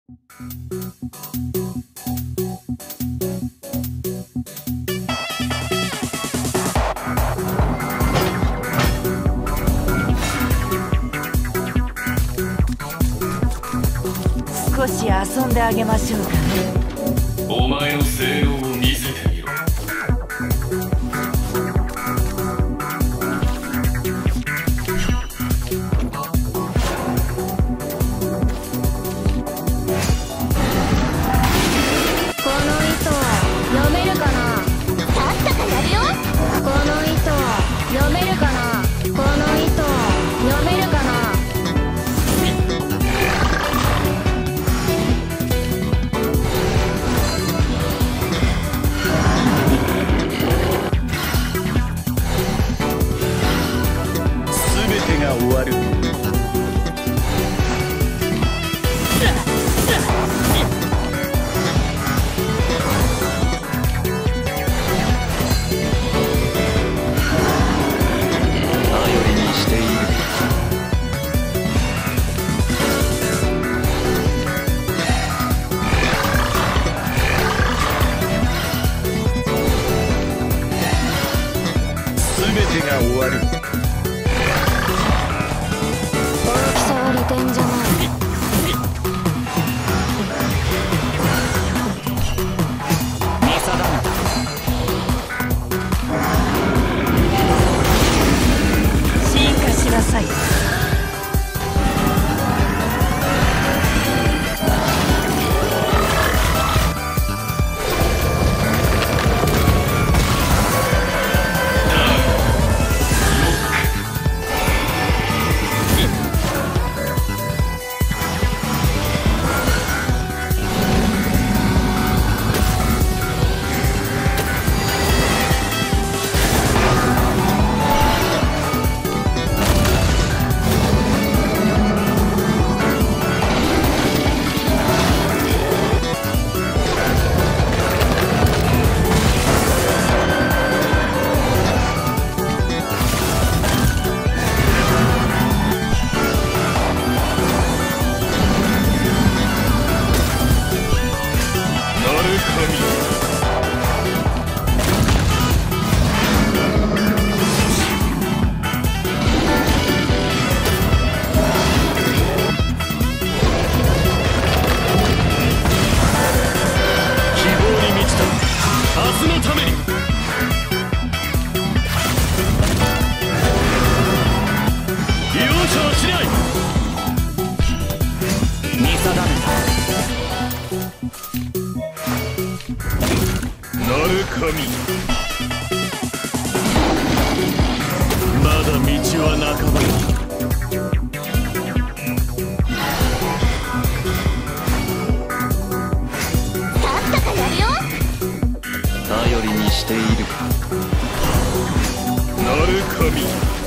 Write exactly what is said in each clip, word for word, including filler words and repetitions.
少し遊んであげましょうかね。 お前の性能を見せてみろ。 この糸読めるかな。さっさとやるよ。この糸読めるかな。この糸読めるかな。 終わる。頼りにしている。全てが終わる。 利点じゃない。 見定めた。進化しなさい。 まだ道は半ばだ。頼りにしている。なる神。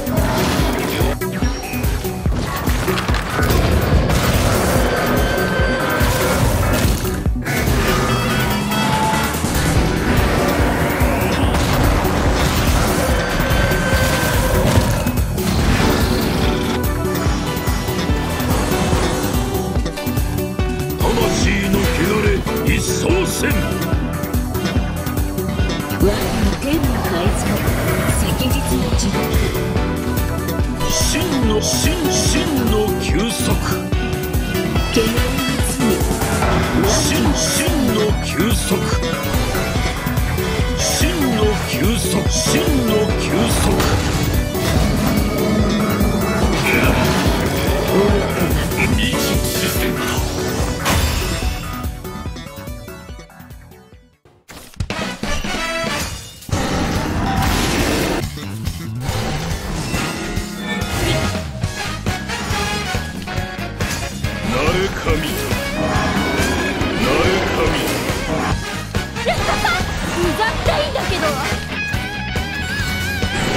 魂の汚れ一掃せん。 我の天の改造赤日の時代。 真の真真の休息。 汚れの罪。 真真の休息。真の休息。真の休息。 未知システムだ。 神なる神。 うざったいんだけど。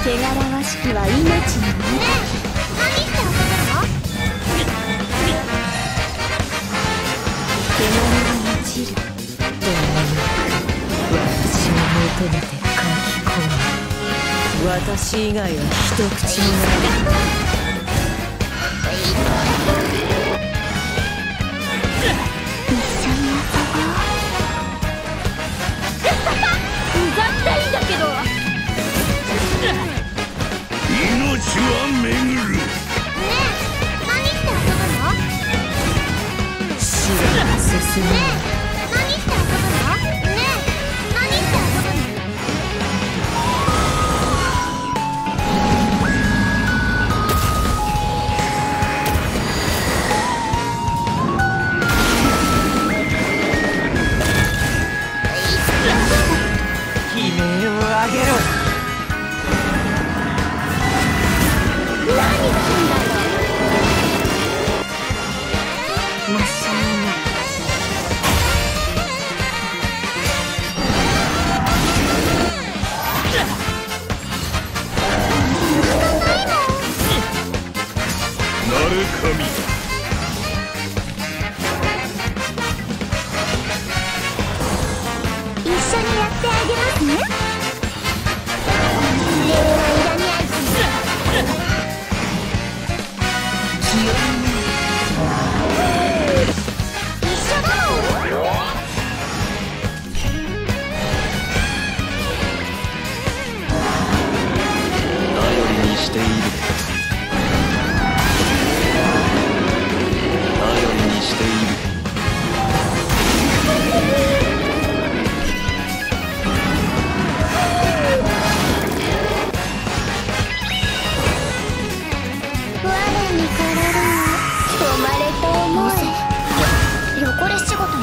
汚らわしきは命のねえ、何して遊ぶの？ 汚れが落ちる。どうよく私を求めて書き込む。私以外は一口もない。 命は巡る。 ねえ、何して遊ぶの？ 死が進む。 ねえ、何して遊ぶの？ねえ、何して遊ぶの？ 悲鳴を上げろ。 何すんだよ。 マシンなる神。 一緒にやってあげますね。礼はいらないし。一緒だもん。 頼りにしている。頼りにしている。 我にからる止まれと思え。よ汚れ仕事の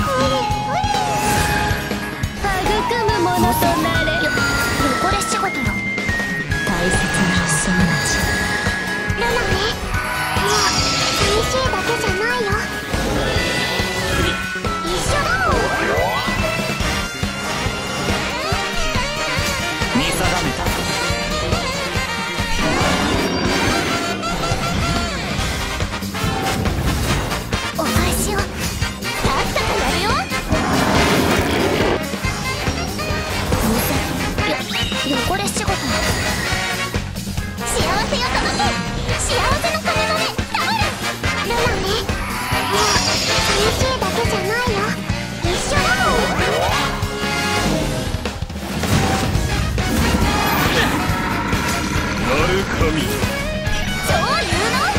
育むものとなれ。よ汚れ仕事の大切な友達。 ルナね。ねえ、寂しいだけじゃないよ。一緒だもん。 見定めた。 お返しをさっさとやるよ。むせよ汚れ仕事の幸せを届け。幸せの鐘の音たまる。ルナね。ねえ、寂しいだけじゃないよ。一緒だもん。 なる神。 超有能。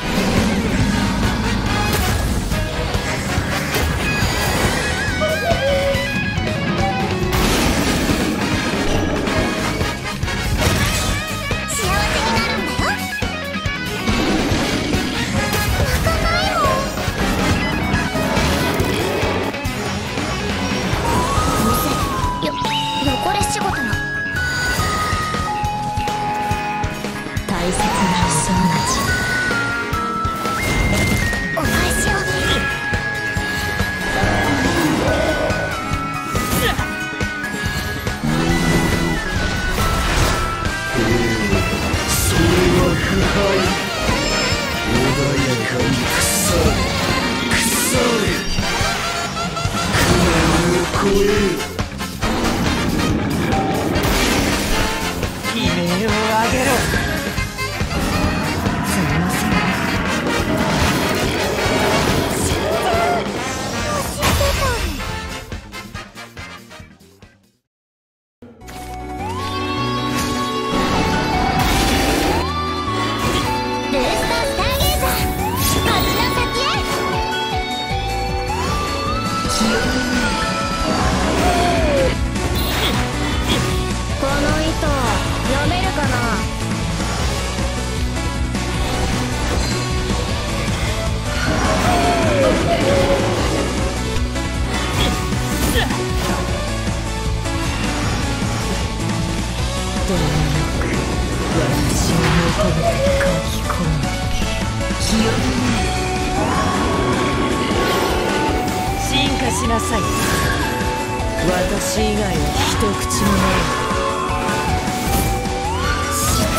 幸せになるんだよ。泣かないもん。むせよ汚れ仕事の大切な友達。 お返しを。 それは腐敗。穏やかに腐れ。腐れ。苦難を超える。 悲鳴を上げろ。 すみませんね。 ルースタースターゲーザー、街の先へ。この糸読めるかな？ どうよく私を求めて書き込む。清進化しなさい。 私以外は一口もない。 失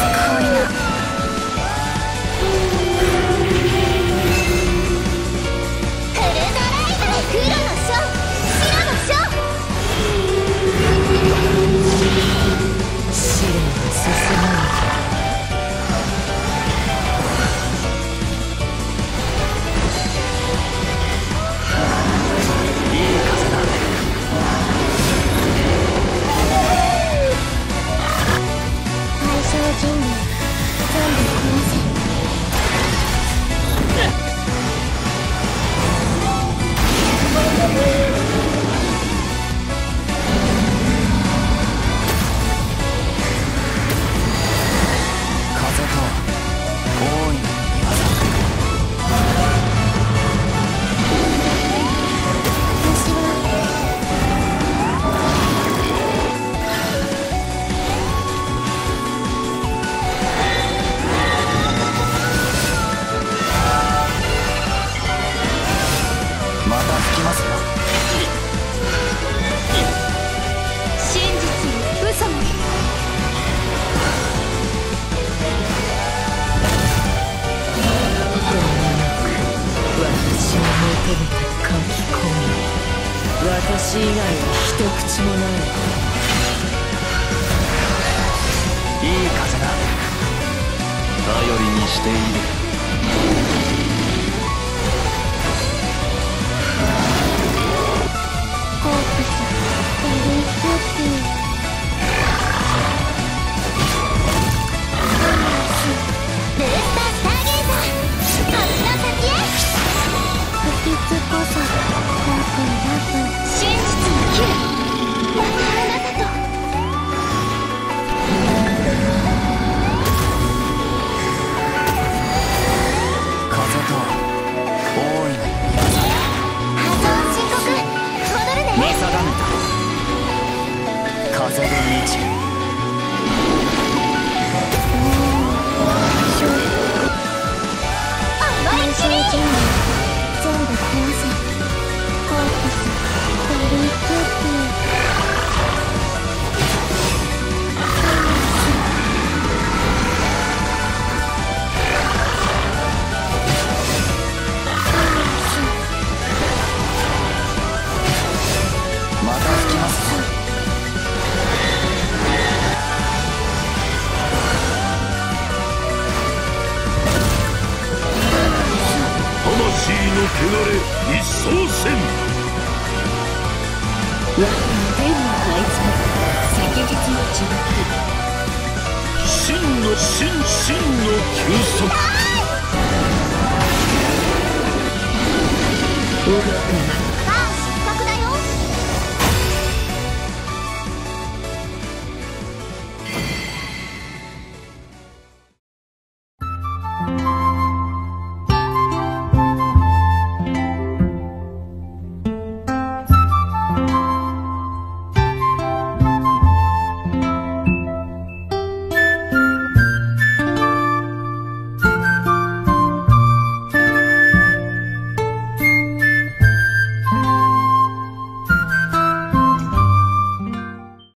私以外は一口もない。 いい風だ。頼りにしている。 コープスベリーキューティー。ルースタースターゲーザー、こっちの先へ。不吉こそラブラブ。真実の切る。またあなたと。 風と大いなる技。 破損申告戻るね。 見定めた。風で満ちる。 全部壊せ。コープスベリーキューティー。 また吹きます。 魂の汚れ一掃せん。 我が天の配属、赤日の地獄。 真の真真の休息。 愚かな